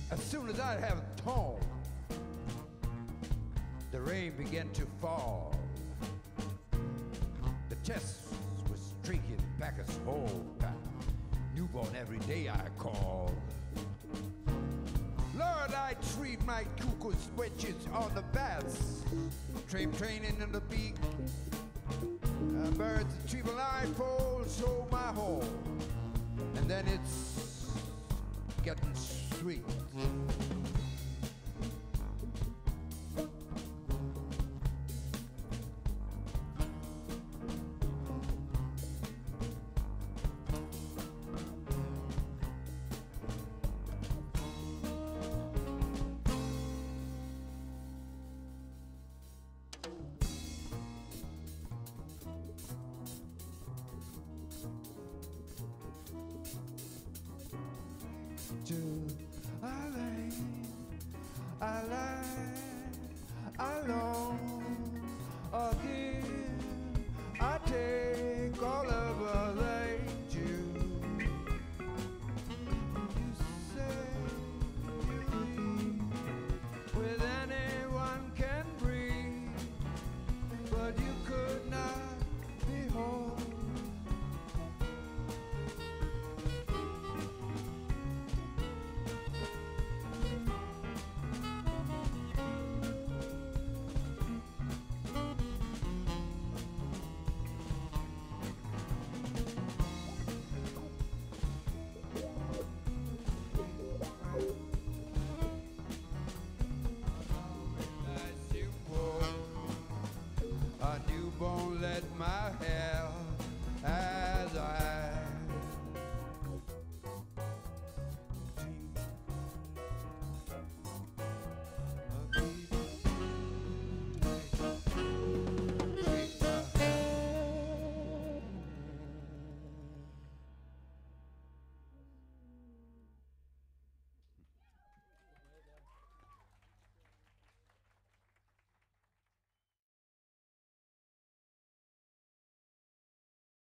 As soon as I'd have torn, the rain began to fall. The chest was drinking back its whole newborn every day I call. Lord, I treat my cuckoo switches on the bats, training in the beak. Birds, triple eye poles, so my hole, and then it's getting sweet. I long again. I take all of us ain't you. You say you leave with anyone can breathe, but you could not.